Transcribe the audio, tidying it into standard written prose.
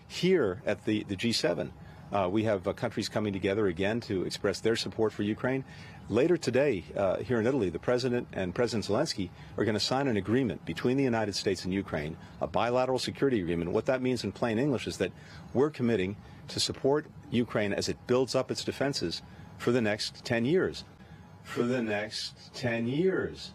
Here at the G7, we have countries coming together again to express their support for Ukraine. Later today, here in Italy, the President and President Zelensky are going to sign an agreement between the United States and Ukraine, a bilateral security agreement. What that means in plain English is that we're committing to support Ukraine as it builds up its defenses for the next 10 years. For the next 10 years.